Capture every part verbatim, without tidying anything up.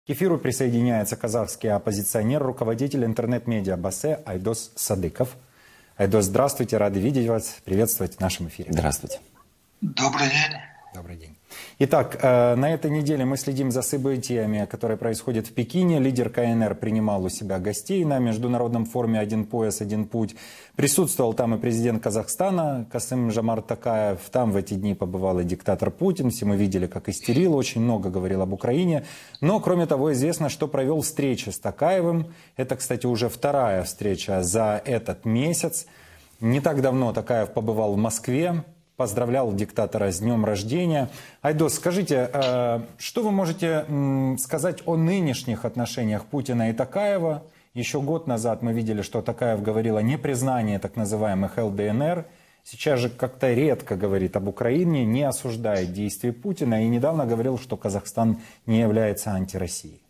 К эфиру присоединяется казахский оппозиционер, руководитель интернет-медиа БАСЭ Айдос Садыков. Айдос, здравствуйте, рады видеть вас, приветствовать в нашем эфире. Здравствуйте. Добрый день. Добрый день. Итак, на этой неделе мы следим за событиями, которые происходят в Пекине. Лидер КНР принимал у себя гостей на международном форуме «Один пояс, один путь». Присутствовал там и президент Казахстана Касым-Жомарт Токаев. Там в эти дни побывал и диктатор Путин. Все мы видели, как истерил, очень много говорил об Украине. Но, кроме того, известно, что провел встречи с Токаевым. Это, кстати, уже вторая встреча за этот месяц. Не так давно Токаев побывал в Москве. Поздравлял диктатора с днем рождения. Айдос, скажите, что вы можете сказать о нынешних отношениях Путина и Токаева? Еще год назад мы видели, что Токаев говорил о непризнании так называемых эл дэ эн эр. Сейчас же как-то редко говорит об Украине, не осуждает действия Путина и недавно говорил, что Казахстан не является антироссией.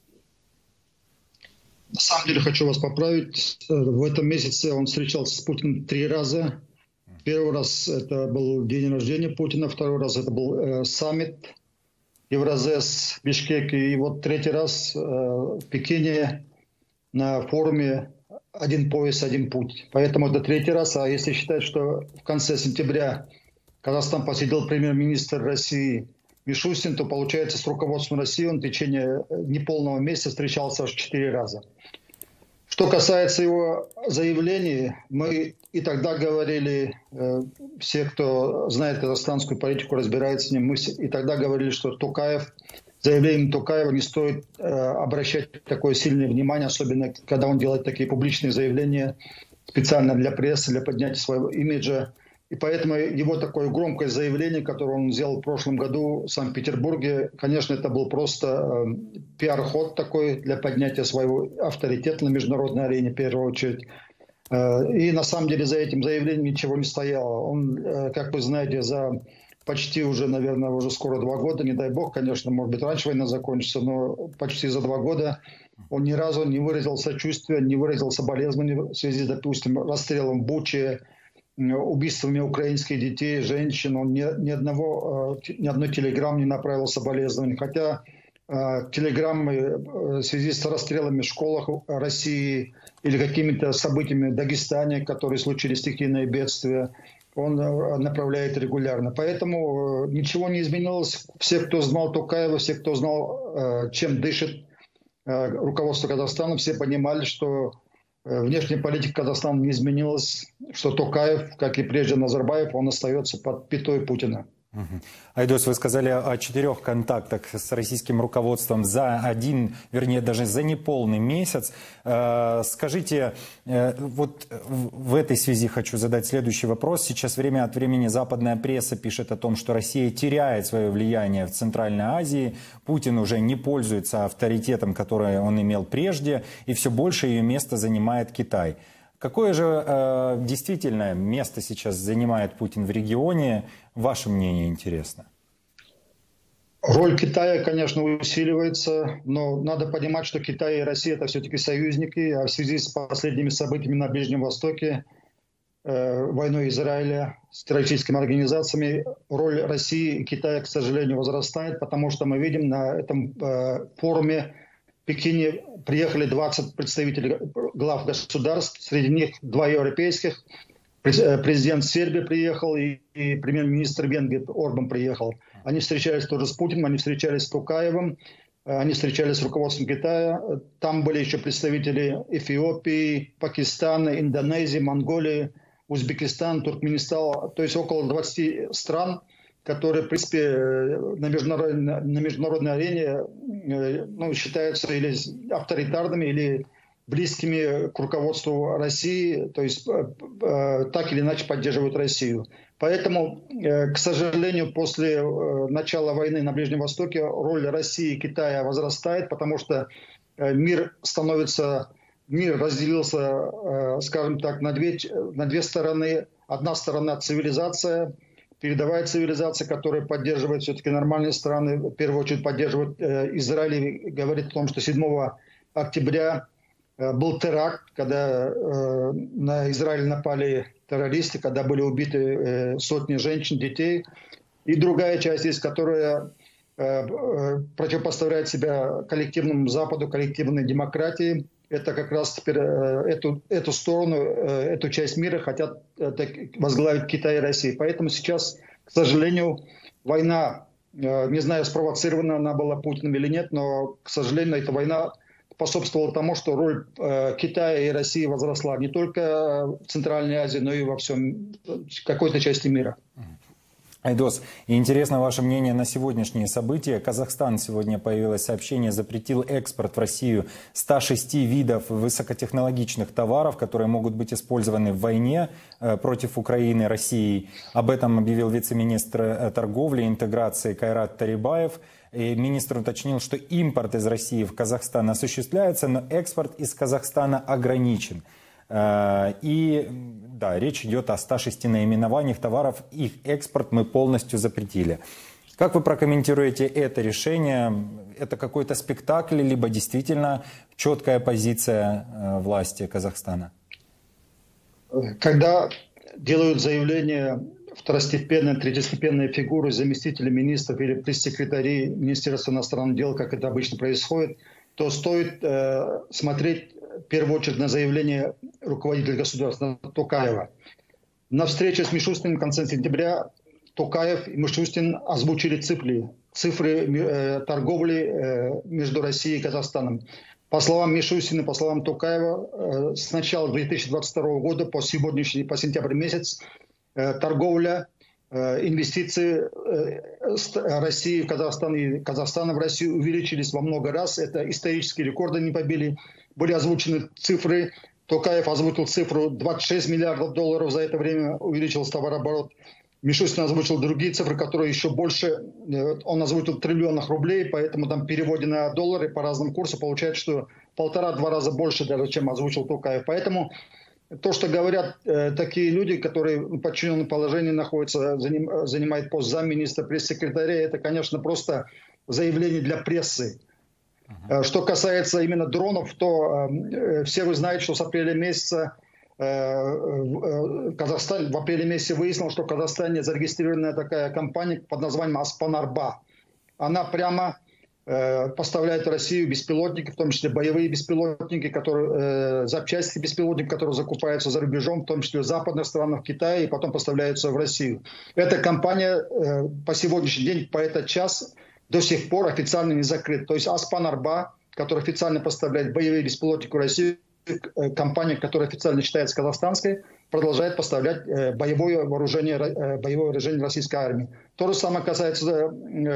На самом деле хочу вас поправить. В этом месяце он встречался с Путиным три раза. Первый раз это был день рождения Путина, второй раз это был э, саммит Евразес в Бишкеке, и вот третий раз э, в Пекине на форуме «Один пояс, один путь». Поэтому это третий раз, а если считать, что в конце сентября Казахстан посетил премьер-министр России Мишустин, то получается с руководством России он в течение неполного месяца встречался аж четыре раза. Что касается его заявлений, мы и тогда говорили, э, все, кто знает казахстанскую политику, разбирается с ним, мы и тогда говорили, что Токаев, заявлением Токаева не стоит э, обращать такое сильное внимание, особенно когда он делает такие публичные заявления специально для прессы, для поднятия своего имиджа. И поэтому его такое громкое заявление, которое он сделал в прошлом году в Санкт-Петербурге, конечно, это был просто э, пиар-ход такой для поднятия своего авторитета на международной арене в первую очередь. Э, и на самом деле за этим заявлением ничего не стояло. Он, э, как вы знаете, за почти уже, наверное, уже скоро два года, не дай бог, конечно, может быть, раньше война закончится, но почти за два года он ни разу не выразил сочувствия, не выразил соболезнования в связи, допустим, расстрелом в Буче, убийствами украинских детей, женщин. Он ни, ни, одного, ни одной телеграммы не направил соболезнования. Хотя э, телеграммы в связи с расстрелами в школах России или какими-то событиями в Дагестане, которые случились, стихийные бедствия, он направляет регулярно. Поэтому ничего не изменилось. Все, кто знал Токаева, все, кто знал, э, чем дышит э, руководство Казахстана, все понимали, что внешняя политика Казахстана не изменилась, что Токаев, как и прежде Назарбаев, он остается под пятой Путина. Айдос, вы сказали о четырех контактах с российским руководством за один, вернее, даже за неполный месяц. Скажите, вот в этой связи хочу задать следующий вопрос. Сейчас время от времени западная пресса пишет о том, что Россия теряет свое влияние в Центральной Азии. Путин уже не пользуется авторитетом, который он имел прежде, и все больше ее место занимает Китай. Какое же э, действительно место сейчас занимает Путин в регионе? Ваше мнение интересно. Роль Китая, конечно, усиливается, но надо понимать, что Китай и Россия – это все-таки союзники, а в связи с последними событиями на Ближнем Востоке, э, войной Израиля с террористическими организациями, роль России и Китая, к сожалению, возрастает, потому что мы видим на этом э, форуме в Пекине приехали двадцать представителей глав государств, среди них два европейских. Президент Сербии приехал и, и премьер-министр Венгрии Орбан приехал. Они встречались тоже с Путиным, они встречались с Токаевым, они встречались с руководством Китая. Там были еще представители Эфиопии, Пакистана, Индонезии, Монголии, Узбекистана, Туркменистана. То есть около двадцати стран, которые, в принципе, на международной, на международной арене ну, считаются или авторитарными, или близкими к руководству России, то есть э, так или иначе поддерживают Россию. Поэтому, э, к сожалению, после э, начала войны на Ближнем Востоке роль России и Китая возрастает, потому что э, мир становится, мир разделился, э, скажем так, на две, на две стороны. Одна сторона – цивилизация, передовая цивилизация, которая поддерживает все-таки нормальные страны, в первую очередь поддерживает э, Израиль, и говорит о том, что седьмого октября был теракт, когда э, на Израиль напали террористы, когда были убиты э, сотни женщин, детей. И другая часть есть, которая противопоставляет себя коллективному Западу, коллективной демократии. Это как раз теперь эту, эту сторону, эту часть мира хотят возглавить Китай и Россия. Поэтому сейчас, к сожалению, война, не знаю, спровоцирована она была Путиным или нет, но, к сожалению, эта война способствовала тому, что роль Китая и России возросла не только в Центральной Азии, но и во всем, в какой-то части мира. Айдос, интересно ваше мнение на сегодняшние события. Казахстан, сегодня появилось сообщение, запретил экспорт в Россию ста шести видов высокотехнологичных товаров, которые могут быть использованы в войне против Украины, России. Об этом объявил вице-министр торговли и интеграции Кайрат Тарибаев. И министр уточнил, что импорт из России в Казахстан осуществляется, но экспорт из Казахстана ограничен. И да, речь идет о ста шести наименованиях товаров, их экспорт мы полностью запретили. Как вы прокомментируете это решение? Это какой-то спектакль, либо действительно четкая позиция власти Казахстана? Когда делают заявление второстепенные, третьестепенные фигуры, заместители министров или пресс-секретари Министерства иностранных дел, как это обычно происходит, то стоит э, смотреть в первую очередь на заявление руководителя государства Токаева. На встрече с Мишустиным в конце сентября Токаев и Мишустин озвучили цифры, цифры э, торговли э, между Россией и Казахстаном. По словам Мишустина, по словам Токаева, э, с начала две тысячи двадцать второго года по сегодняшний, по сентябрь месяц, э, торговля, э, инвестиции э, России в Казахстан и Казахстана в Россию увеличились во много раз. Это исторические рекорды не побили. Были озвучены цифры. Токаев озвучил цифру двадцать шесть миллиардов долларов за это время, увеличился товарооборот. Мишустин озвучил другие цифры, которые еще больше. Он озвучил в триллионах рублей, поэтому там в переводе на доллары по разным курсам получается, что полтора-два раза больше даже, чем озвучил Токаев. Поэтому то, что говорят э, такие люди, которые в подчиненном положении находятся, заним, занимают пост замминистра, пресс-секретаря, это, конечно, просто заявление для прессы. Что касается именно дронов, то э, все вы знаете, что с апреля месяца э, э, Казахстан, в апреле месяце выяснил, что в Казахстане зарегистрирована такая компания под названием Аспанарба. Она прямо э, поставляет в Россию беспилотники, в том числе боевые беспилотники, которые, э, запчасти беспилотников, которые закупаются за рубежом, в том числе в западных странах, в Китае, и потом поставляются в Россию. Эта компания э, по сегодняшний день, по этот час, до сих пор официально не закрыт. То есть Аспанарба, который официально поставляет боевые беспилотники в Россию, компания, которая официально считается казахстанской, продолжает поставлять боевое вооружение, боевое вооружение российской армии. То же самое касается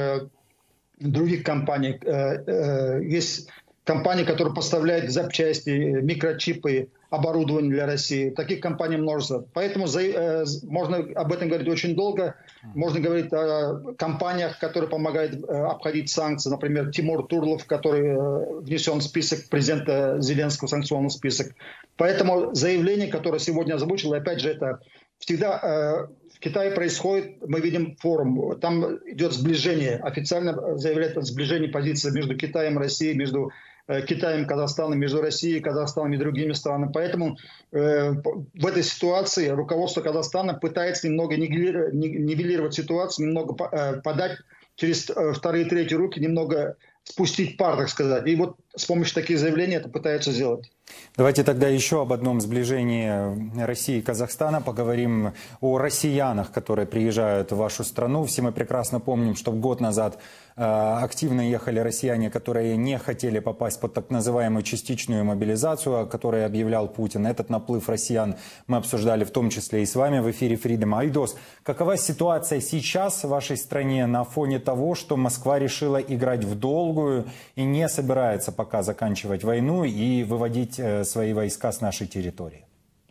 других компаний. Есть компании, которые поставляют запчасти, микрочипы, оборудование для России. Таких компаний множество. Поэтому за, можно об этом говорить очень долго. Можно говорить о компаниях, которые помогают обходить санкции. Например, Тимур Турлов, который внесен в список президента Зеленского, санкционный список. Поэтому заявление, которое сегодня озвучил, опять же, это всегда в Китае происходит, мы видим форум, там идет сближение. Официально заявляет о сближении позиций между Китаем и Россией, между Китаем, Казахстаном, между Россией, Казахстаном и другими странами. Поэтому э, в этой ситуации руководство Казахстана пытается немного нивелировать, нивелировать ситуацию, немного э, подать через э, вторые и третьи руки, немного спустить пар, так сказать. И вот с помощью таких заявлений это пытаются сделать. Давайте тогда еще об одном сближении России и Казахстана поговорим, о россиянах, которые приезжают в вашу страну. Все мы прекрасно помним, что год назад э, активно ехали россияне, которые не хотели попасть под так называемую частичную мобилизацию, о которой объявлял Путин. Этот наплыв россиян мы обсуждали в том числе и с вами в эфире Freedom. Айдос, какова ситуация сейчас в вашей стране на фоне того, что Москва решила играть в долгую и не собирается пока заканчивать войну и выводить свои войска с нашей территории?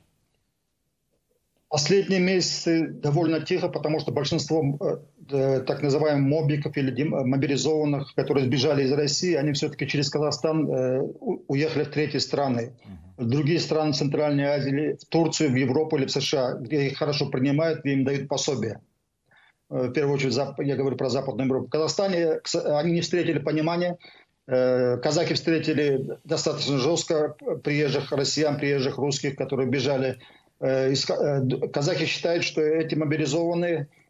Последние месяцы довольно тихо, потому что большинство э, так называемых мобиков или мобилизованных, которые сбежали из России, они все-таки через Казахстан э, уехали в третьи страны. В другие страны Центральной Азии, в Турцию, в Европу или в США, где их хорошо принимают, где им дают пособие. В первую очередь, я говорю про Западную Европу. В Казахстане они не встретили понимания. Казахи встретили достаточно жестко приезжих россиян, приезжих русских, которые бежали. Казахи считают, что эти мобилизованные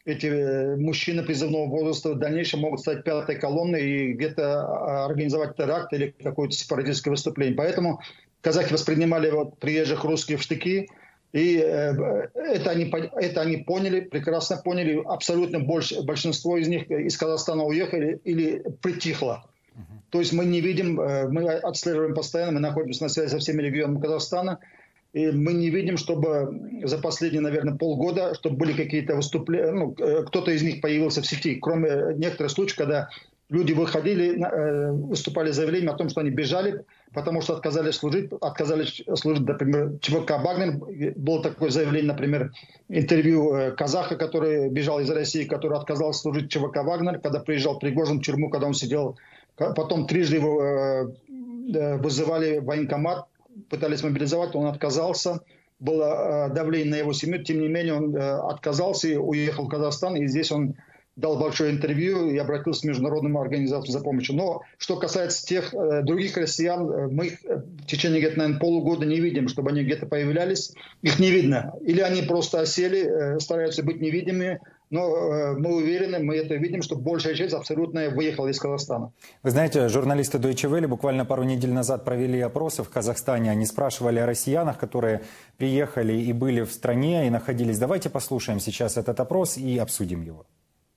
эти мужчины призывного возраста в дальнейшем могут стать пятой колонной и где-то организовать теракт или какое-то сепаратистское выступление. Поэтому казахи воспринимали вот приезжих русских в штыки. И это они, это они поняли, прекрасно поняли. Абсолютно больше, большинство из них из Казахстана уехали или притихло. То есть мы не видим, мы отслеживаем постоянно, мы находимся на связи со всеми регионами Казахстана. И мы не видим, чтобы за последние, наверное, полгода, чтобы были какие-то выступления, ну, кто-то из них появился в сети, кроме некоторых случаев, когда люди выходили, выступали заявлением о том, что они бежали, потому что отказались служить, отказались служить, например, ЧВК «Вагнер». Было такое заявление, например, интервью казаха, который бежал из России, который отказался служить ЧВК «Вагнер», когда приезжал Пригожин в тюрьму, когда он сидел, потом трижды его вызывали в военкомат, пытались мобилизовать, он отказался. Было давление на его семью, тем не менее он отказался и уехал в Казахстан, и здесь он дал большое интервью и обратился к международным организациям за помощью. Но что касается тех э, других россиян, мы их в течение, где-то, наверное, полугода не видим, чтобы они где-то появлялись. Их не видно. Или они просто осели, э, стараются быть невидимыми. Но э, мы уверены, мы это видим, что большая часть абсолютно выехала из Казахстана. Вы знаете, журналисты Deutsche Welle буквально пару недель назад провели опросы в Казахстане. Они спрашивали о россиянах, которые приехали и были в стране и находились. Давайте послушаем сейчас этот опрос и обсудим его.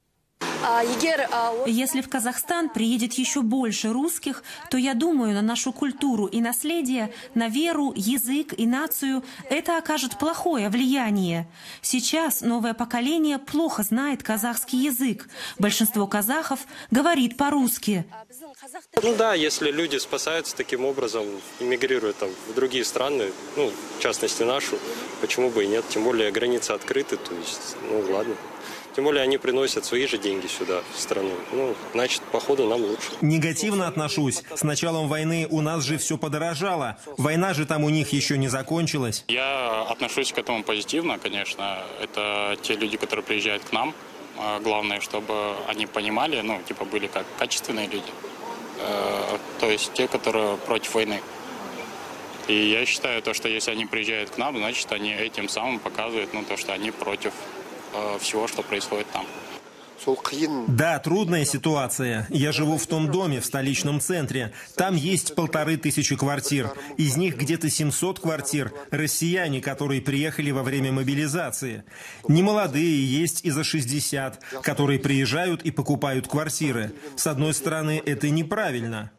Если в Казахстан приедет еще больше русских, то я думаю, на нашу культуру и наследие, на веру, язык и нацию это окажет плохое влияние. Сейчас новое поколение плохо знает казахский язык. Большинство казахов говорит по-русски. Ну да, если люди спасаются таким образом, эмигрируют там, в другие страны, ну, в частности нашу, почему бы и нет, тем более границы открыты, то есть, ну ладно. Тем более они приносят свои же деньги сюда, в страну. Ну, значит, походу нам лучше. Негативно отношусь. С началом войны у нас же все подорожало. Война же там у них еще не закончилась. Я отношусь к этому позитивно, конечно. Это те люди, которые приезжают к нам. Главное, чтобы они понимали, ну, типа, были как качественные люди. То есть те, которые против войны. И я считаю, то, что если они приезжают к нам, значит, они этим самым показывают, ну, то, что они против всего, что происходит там. Да, трудная ситуация. Я живу в том доме в столичном центре. Там есть полторы тысячи квартир. Из них где-то семьсот квартир россияне, которые приехали во время мобилизации. Немолодые есть и за шестьдесят, которые приезжают и покупают квартиры. С одной стороны, это неправильно.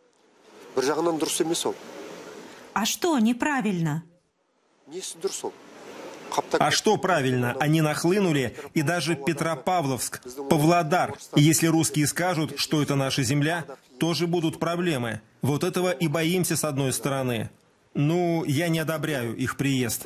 А что неправильно? А что правильно? Они нахлынули, и даже Петропавловск, Павлодар. И если русские скажут, что это наша земля, тоже будут проблемы. Вот этого и боимся с одной стороны. Ну, я не одобряю их приезд.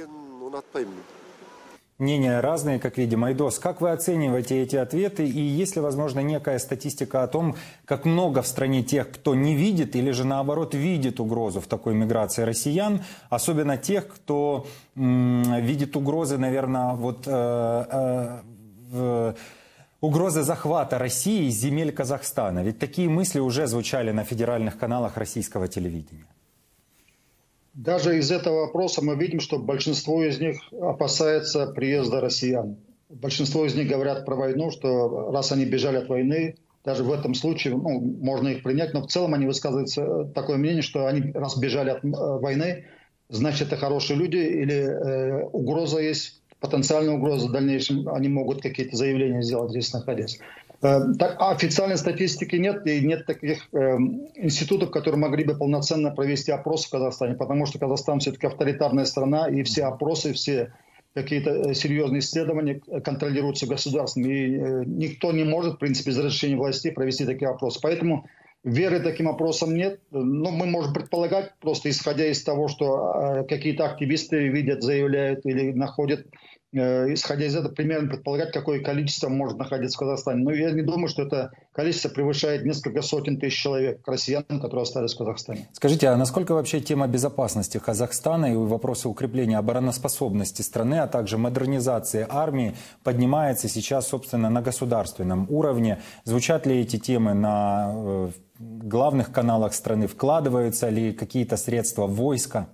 Мнения разные, как видим. Айдос, как вы оцениваете эти ответы? И есть ли, возможно, некая статистика о том, как много в стране тех, кто не видит или же, наоборот, видит угрозу в такой миграции россиян? Особенно тех, кто м, видит угрозы, наверное, вот, э, э, угрозы захвата России из земель Казахстана. Ведь такие мысли уже звучали на федеральных каналах российского телевидения. Даже из этого вопроса мы видим, что большинство из них опасается приезда россиян. Большинство из них говорят про войну, что раз они бежали от войны, даже в этом случае, ну, можно их принять, но в целом они высказывают такое мнение, что они раз бежали от войны, значит, это хорошие люди, или э, угроза есть, потенциальная угроза в дальнейшем, они могут какие-то заявления сделать здесь находясь. Так, официальной статистики нет, и нет таких э, институтов, которые могли бы полноценно провести опросы в Казахстане, потому что Казахстан все-таки авторитарная страна, и все опросы, все какие-то серьезные исследования контролируются государством, и э, никто не может, в принципе, без разрешения властей провести такие опросы. Поэтому веры таким опросам нет. Но мы можем предполагать, просто исходя из того, что э, какие-то активисты видят, заявляют или находят, исходя из этого, примерно предполагать, какое количество может находиться в Казахстане. Но я не думаю, что это количество превышает несколько сотен тысяч человек, россиян, которые остались в Казахстане. Скажите, а насколько вообще тема безопасности Казахстана и вопросы укрепления обороноспособности страны, а также модернизации армии поднимается сейчас, собственно, на государственном уровне? Звучат ли эти темы на главных каналах страны? Вкладываются ли какие-то средства в войско?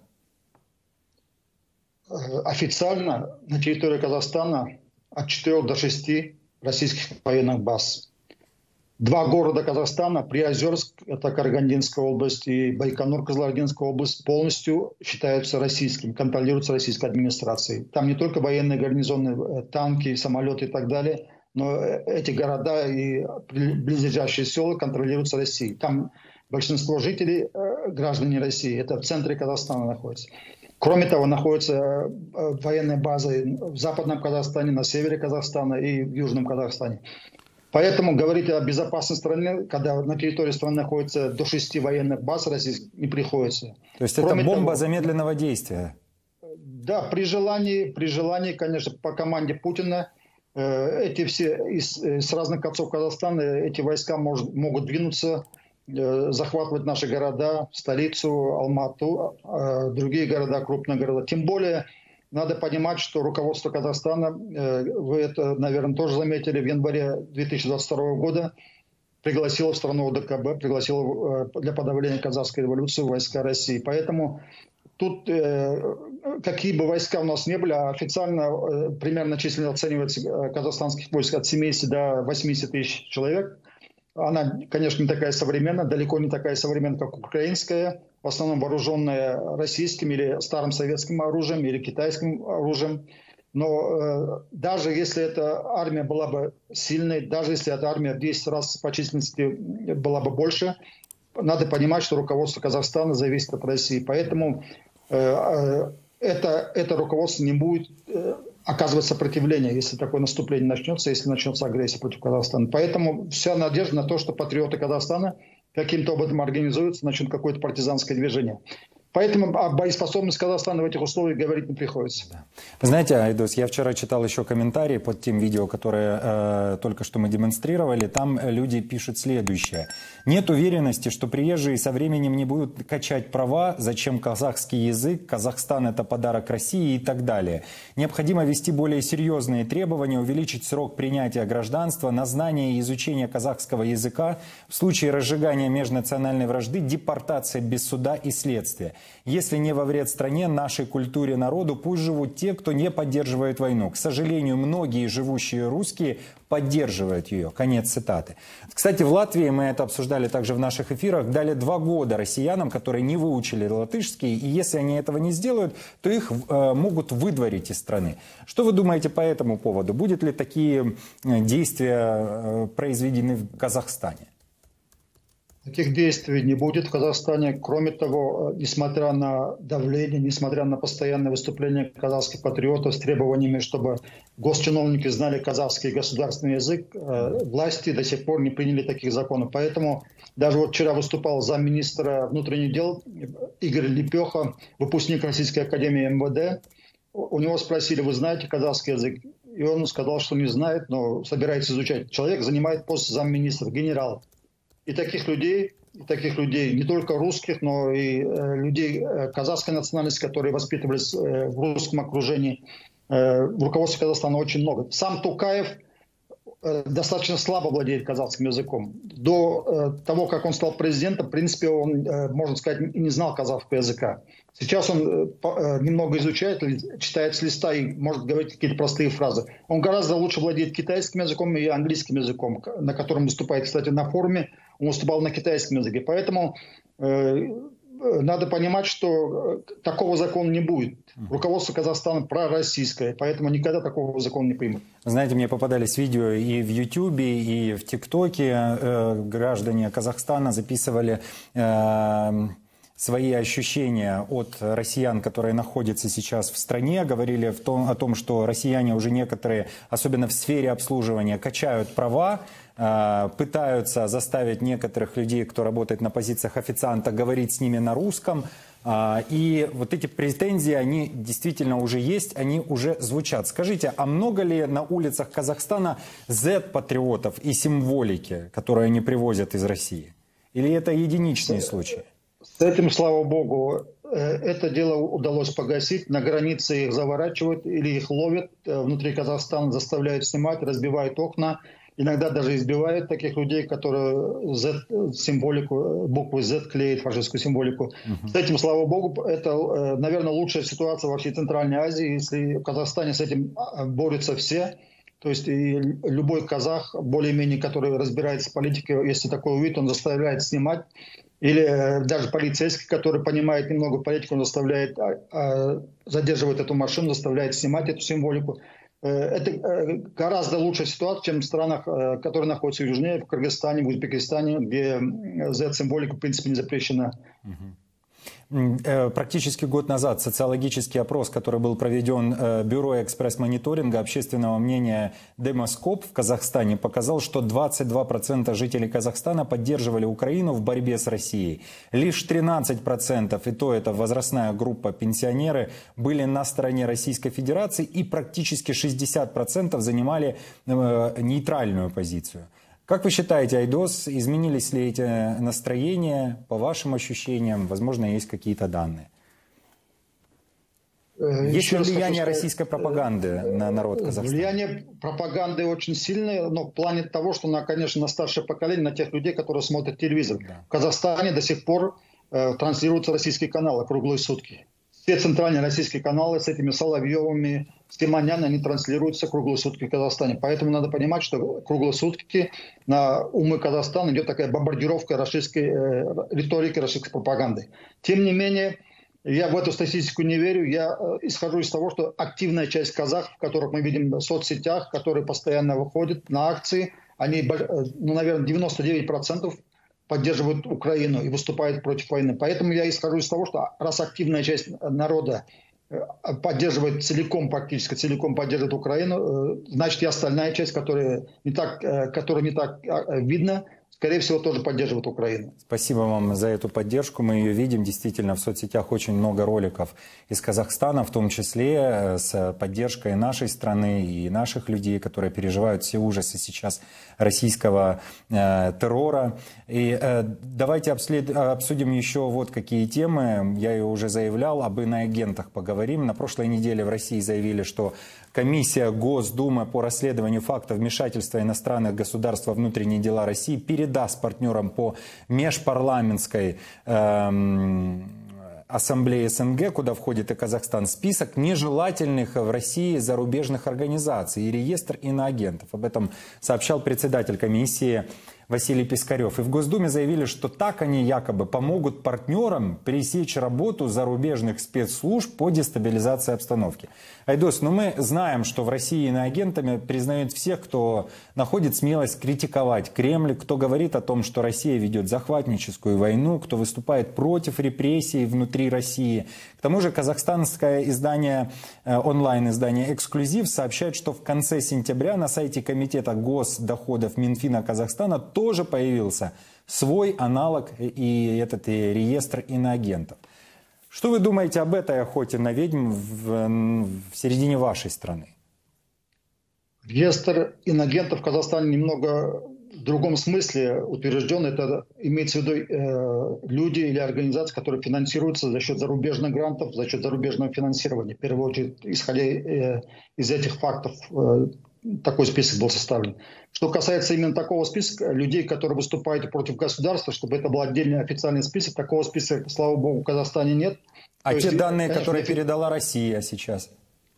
Официально на территории Казахстана от четырёх до шести российских военных баз. Два города Казахстана, Приозерск, это Карагандинская область, и Байконур, Кызылординская область, полностью считаются российскими, контролируются российской администрацией. Там не только военные гарнизоны, танки, самолеты и так далее, но эти города и близлежащие села контролируются Россией. Там большинство жителей граждане России, это в центре Казахстана находится. Кроме того, находятся военные базы в Западном Казахстане, на севере Казахстана и в Южном Казахстане. Поэтому говорить о безопасной стране, когда на территории страны находится до шести военных баз российских, не приходится. То есть Кроме это бомба того, замедленного действия? Да, при желании, при желании, конечно, по команде Путина, э, эти все из, из разных концов Казахстана, эти войска мож, могут двинуться, э, захватывать наши города, столицу, Алмату, э, другие города, крупные города. Тем более, надо понимать, что руководство Казахстана, вы это, наверное, тоже заметили, в январе две тысячи двадцать второго года пригласило в страну ОДКБ, пригласило для подавления казахской революции войска России. Поэтому тут какие бы войска у нас не были, официально примерно численность оценивается казахстанских войск от семидесяти до восьмидесяти тысяч человек. Она, конечно, не такая современная, далеко не такая современная, как украинская, в основном вооруженная российским или старым советским оружием, или китайским оружием. Но э, даже если эта армия была бы сильной, даже если эта армия в десять раз по численности была бы больше, надо понимать, что руководство Казахстана зависит от России. Поэтому э, э, это, это руководство не будет э, оказывать сопротивление, если такое наступление начнется, если начнется агрессия против Казахстана. Поэтому вся надежда на то, что патриоты Казахстана каким-то образом организуются, начнут какое-то партизанское движение. Поэтому о боеспособности Казахстана в этих условиях говорить не приходится. Вы знаете, Айдос, я вчера читал еще комментарии под тем видео, которое э, только что мы демонстрировали. Там люди пишут следующее. Нет уверенности, что приезжие со временем не будут качать права, зачем казахский язык, Казахстан это подарок России и так далее. Необходимо ввести более серьезные требования, увеличить срок принятия гражданства, на знание и изучение казахского языка, в случае разжигания межнациональной вражды, депортация без суда и следствия. Если не во вред стране, нашей культуре, народу, пусть живут те, кто не поддерживает войну. К сожалению, многие живущие русские поддерживают ее. Конец цитаты. Кстати, в Латвии, мы это обсуждали также в наших эфирах, дали два года россиянам, которые не выучили латышский, и если они этого не сделают, то их э, могут выдворить из страны. Что вы думаете по этому поводу? Будут ли такие действия э, произведены в Казахстане? Таких действий не будет в Казахстане. Кроме того, несмотря на давление, несмотря на постоянное выступление казахских патриотов с требованиями, чтобы госчиновники знали казахский государственный язык, власти до сих пор не приняли таких законов. Поэтому даже вот вчера выступал замминистра внутренних дел Игорь Лепеха, выпускник Российской академии эм вэ дэ. У него спросили: вы знаете казахский язык? И он сказал, что не знает, но собирается изучать. Человек занимает пост замминистра, генерал. И таких людей, и таких людей, не только русских, но и э, людей э, казахской национальности, которые воспитывались э, в русском окружении, э, в руководстве Казахстана очень много. Сам Токаев э, достаточно слабо владеет казахским языком. До э, того, как он стал президентом, в принципе, он, э, можно сказать, не знал казахского языка. Сейчас он э, э, немного изучает, читает с листа и может говорить какие-то простые фразы. Он гораздо лучше владеет китайским языком и английским языком, на котором выступает, кстати, на форуме. Он выступал на китайском языке. Поэтому э, надо понимать, что такого закона не будет. Руководство Казахстана пророссийское, поэтому никогда такого закона не примут. Знаете, мне попадались видео и в Ютубе, и в ТикТоке. Э, граждане Казахстана записывали э, свои ощущения от россиян, которые находятся сейчас в стране. Говорили в том, о том, что россияне уже некоторые, особенно в сфере обслуживания, качают права, пытаются заставить некоторых людей, кто работает на позициях официанта, говорить с ними на русском. И вот эти претензии, они действительно уже есть, они уже звучат. Скажите, а много ли на улицах Казахстана зет-патриотов и символики, которые они привозят из России? Или это единичные случаи? С этим, слава богу, это дело удалось погасить. На границе их заворачивают или их ловят внутри Казахстана, заставляют снимать, разбивают окна. Иногда даже избивают таких людей, которые Z-символику, букву Z клеят, фашистскую символику. Uh-huh. С этим, слава богу, это, наверное, лучшая ситуация во всей Центральной Азии. Если в Казахстане с этим борются все, То есть и любой казах, более-менее, который разбирается в политике, если такое увидит, он заставляет снимать. Или даже полицейский, который понимает немного политику, он заставляет, задерживает эту машину, заставляет снимать эту символику. Это гораздо лучшая ситуация, чем в странах, которые находятся южнее, в Кыргызстане, в Узбекистане, где зет-символика, в принципе, не запрещена. Практически год назад социологический опрос, который был проведен Бюро экспресс-мониторинга общественного мнения Демоскоп в Казахстане, показал, что двадцать два процента жителей Казахстана поддерживали Украину в борьбе с Россией. Лишь тринадцать процентов, и то это возрастная группа пенсионеры, были на стороне Российской Федерации, и практически шестьдесят процентов занимали нейтральную позицию. Как вы считаете, Айдос, изменились ли эти настроения по вашим ощущениям? Возможно, есть какие-то данные. Есть ли влияние российской пропаганды на народ Казахстана? Влияние пропаганды очень сильное, но в плане того, что, на, конечно, на старшее поколение, на тех людей, которые смотрят телевизор. Да. В Казахстане до сих пор э, транслируются российские каналы круглые сутки. Все центральные российские каналы с этими Соловьевыми, Стиманян, они транслируются круглые сутки в Казахстане. Поэтому надо понимать, что круглые сутки на умы Казахстана идет такая бомбардировка российской э, риторики, российской пропаганды. Тем не менее, я в эту статистику не верю. Я э, исхожу из того, что активная часть казахов, которых мы видим в соцсетях, которые постоянно выходят на акции, они, э, ну, наверное, девяносто девять процентов поддерживают Украину и выступают против войны. Поэтому я исхожу из того, что раз активная часть народа поддерживает целиком, практически целиком поддерживает Украину, значит и остальная часть, которая не так, которая не так видна, скорее всего, тоже поддерживает Украину. Спасибо вам за эту поддержку. Мы ее видим. Действительно, в соцсетях очень много роликов из Казахстана, в том числе с поддержкой нашей страны и наших людей, которые переживают все ужасы сейчас российского э, террора. И э, давайте обслед... обсудим еще вот какие темы. Я ее уже заявлял, об иноагентах поговорим. На прошлой неделе в России заявили, что комиссия Госдумы по расследованию фактов вмешательства иностранных государств во внутренние дела России передаст партнерам по межпарламентской эм, ассамблее СНГ, куда входит и Казахстан, список нежелательных в России зарубежных организаций и реестр иноагентов. Об этом сообщал председатель комиссии Василий Пискарев. И в Госдуме заявили, что так они якобы помогут партнерам пресечь работу зарубежных спецслужб по дестабилизации обстановки. Айдос, но мы знаем, что в России иноагентами признают всех, кто находит смелость критиковать Кремль, кто говорит о том, что Россия ведет захватническую войну, кто выступает против репрессий внутри России. К тому же казахстанское издание, онлайн-издание «Эксклюзив» сообщает, что в конце сентября на сайте Комитета госдоходов Минфина Казахстана тоже появился свой аналог и этот и реестр иноагентов. Что вы думаете об этой охоте на ведьм в, в середине вашей страны? Реестр иноагентов в Казахстане немного в другом смысле утвержден. Это имеется в виду э, люди или организации, которые финансируются за счет зарубежных грантов, за счет зарубежного финансирования. В первую очередь, исходя э, из этих фактов, э, такой список был составлен. Что касается именно такого списка, людей, которые выступают против государства, чтобы это был отдельный официальный список, такого списка, слава богу, в Казахстане нет. А То те есть, данные, конечно, которые эти... передала Россия сейчас?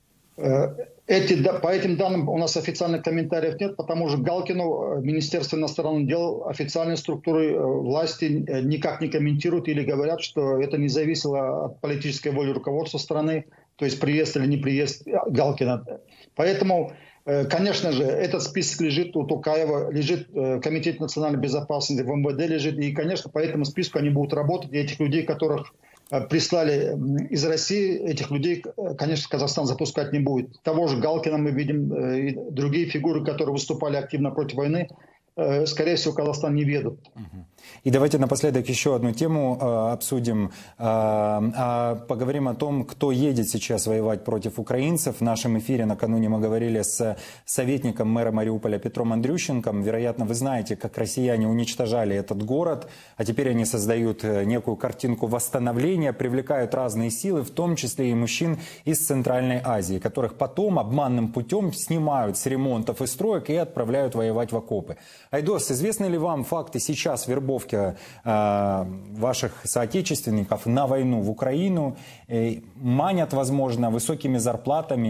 Эти, по этим данным у нас официальных комментариев нет, потому что Галкину Министерство иностранных дел, официальные структуры власти никак не комментируют или говорят, что это не зависело от политической воли руководства страны, то есть приезд или не приезд Галкина. Поэтому, конечно же, этот список лежит у Токаева, лежит в Комитете национальной безопасности, в эм вэ дэ лежит, и, конечно, по этому списку они будут работать, и этих людей, которых прислали из России, этих людей, конечно, Казахстан запускать не будет. Того же Галкина мы видим, и другие фигуры, которые выступали активно против войны, скорее всего, Казахстан не ведут. И давайте напоследок еще одну тему э, обсудим. Э, э, поговорим о том, кто едет сейчас воевать против украинцев. В нашем эфире накануне мы говорили с советником мэра Мариуполя Петром Андрющенком. Вероятно, вы знаете, как россияне уничтожали этот город, а теперь они создают некую картинку восстановления, привлекают разные силы, в том числе и мужчин из Центральной Азии, которых потом обманным путем снимают с ремонтов и строек и отправляют воевать в окопы. Айдос, известны ли вам факты сейчас вербовки э, ваших соотечественников на войну в Украину? Э, манят, возможно, высокими зарплатами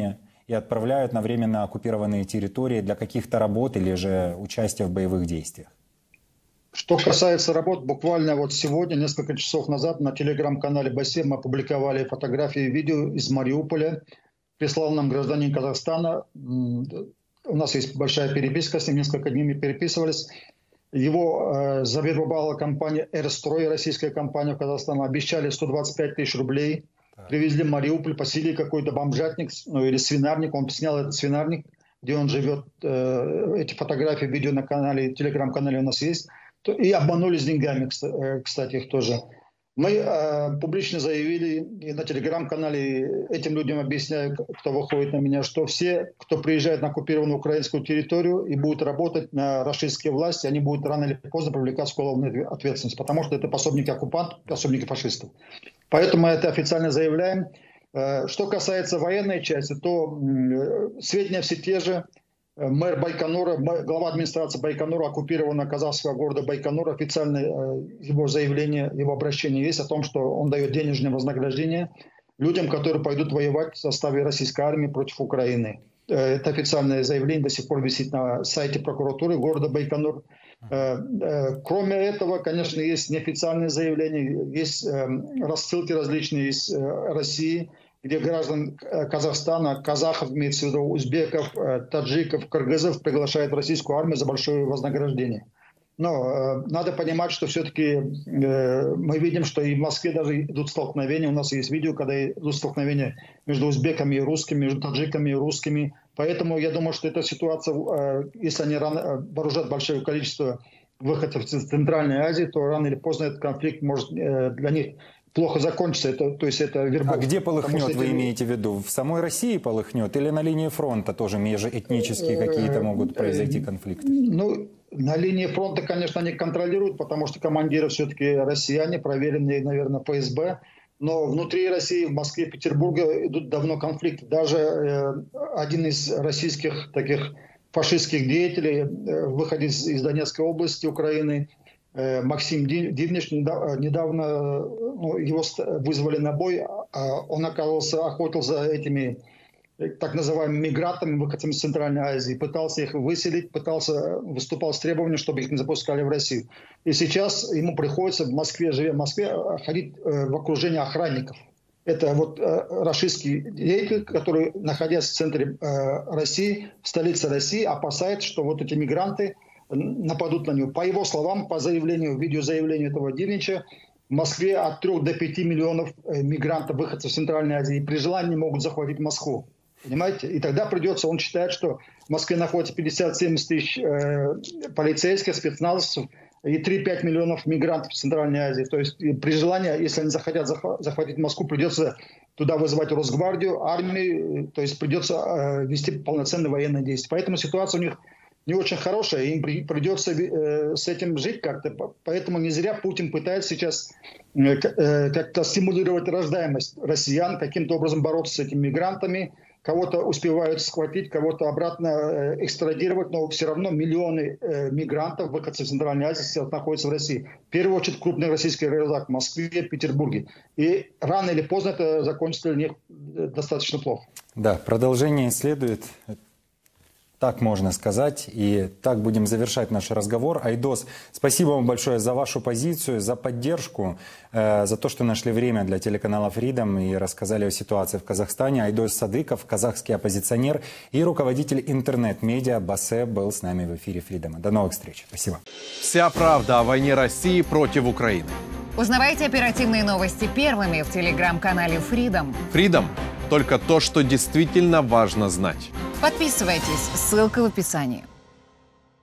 и отправляют на временно оккупированные территории для каких-то работ или же участия в боевых действиях? Что касается работ, буквально вот сегодня, несколько часов назад, на телеграм-канале Басе мы опубликовали фотографии и видео из Мариуполя. Прислал нам гражданин Казахстана. У нас есть большая переписка, с ним несколько дней мы переписывались. Его э, завербовала компания «Эрстрой», российская компания в Казахстане. Обещали сто двадцать пять тысяч рублей. Привезли в Мариуполь, поселили какой-то бомжатник, ну или свинарник. Он снял этот свинарник, где он живет. Э, эти фотографии, видео на канале, телеграм-канале у нас есть. И обманули с деньгами, кстати, их тоже. Мы э, публично заявили, и на телеграм-канале этим людям объясняю, кто выходит на меня, что все, кто приезжает на оккупированную украинскую территорию и будет работать на российские власти, они будут рано или поздно привлекаться к уголовной ответственности, потому что это пособники оккупантов, пособники фашистов. Поэтому мы это официально заявляем. Э, что касается военной части, то э, сведения все те же. Мэр Байконура, глава администрации Байконура, оккупированного казахского города Байконур, официальное его заявление, его обращение есть о том, что он дает денежное вознаграждение людям, которые пойдут воевать в составе российской армии против Украины. Это официальное заявление до сих пор висит на сайте прокуратуры города Байконур. Кроме этого, конечно, есть неофициальные заявления, есть рассылки различные из России, где граждан Казахстана, казахов, имеется в виду узбеков, таджиков, кыргызов приглашают в российскую армию за большое вознаграждение. Но э, надо понимать, что все-таки э, мы видим, что и в Москве даже идут столкновения. У нас есть видео, когда идут столкновения между узбеками и русскими, между таджиками и русскими. Поэтому я думаю, что эта ситуация, э, если они рано, вооружат большое количество выходцев из Центральной Азии, то рано или поздно этот конфликт может э, для них плохо закончится. Это, то есть это вербовка. А где полыхнет, это... вы имеете в виду? В самой России полыхнет или на линии фронта тоже межэтнические какие-то могут произойти конфликты? Ну, на линии фронта, конечно, они контролируют, потому что командиры все-таки россияне, проверенные, наверное, Ф С Б. Но внутри России, в Москве, Петербурге идут давно конфликты. Даже э, один из российских таких фашистских деятелей, э, выходец из Донецкой области Украины, Максим Дивниш, недавно ну, его вызвали на бой, он, оказался, охотился за этими так называемыми мигрантами, выходцами из Центральной Азии, пытался их выселить, пытался, выступал с требованием, чтобы их не запускали в Россию. И сейчас ему приходится в Москве, живя в Москве, ходить в окружении охранников. Это вот рашистский деятель, который, находясь в центре России, в столице России, опасается, что вот эти мигранты нападут на него. По его словам, по заявлению, видеозаявлению этого Дивнича, в Москве от трёх до пяти миллионов мигрантов, выходцев в Центральной Азии, и при желании могут захватить Москву. Понимаете? И тогда придется, он считает, что в Москве находится пятьдесят-семьдесят тысяч э, полицейских, спецназовцев и три-пять миллионов мигрантов в Центральной Азии. То есть при желании, если они захотят захватить Москву, придется туда вызывать Росгвардию, армию, то есть придется э, вести полноценные военные действия. Поэтому ситуация у них не очень хорошая, им придется э, с этим жить как-то. Поэтому не зря Путин пытается сейчас э, э, как-то стимулировать рождаемость россиян, каким-то образом бороться с этими мигрантами. Кого-то успевают схватить, кого-то обратно э, экстрадировать, но все равно миллионы э, мигрантов, выходцев Центральной Азии, сейчас находятся в России. В первую очередь в крупных российских городах, в Москве, Петербурге. И рано или поздно это закончится для них достаточно плохо. Да, продолжение следует. Так можно сказать. И так будем завершать наш разговор. Айдос, спасибо вам большое за вашу позицию, за поддержку, э, за то, что нашли время для телеканала Freedom и рассказали о ситуации в Казахстане. Айдос Садыков, казахский оппозиционер и руководитель интернет-медиа Басе, был с нами в эфире Freedom. До новых встреч. Спасибо. Вся правда о войне России против Украины. Узнавайте оперативные новости первыми в телеграм-канале Freedom. Freedom – только то, что действительно важно знать. Подписывайтесь, ссылка в описании.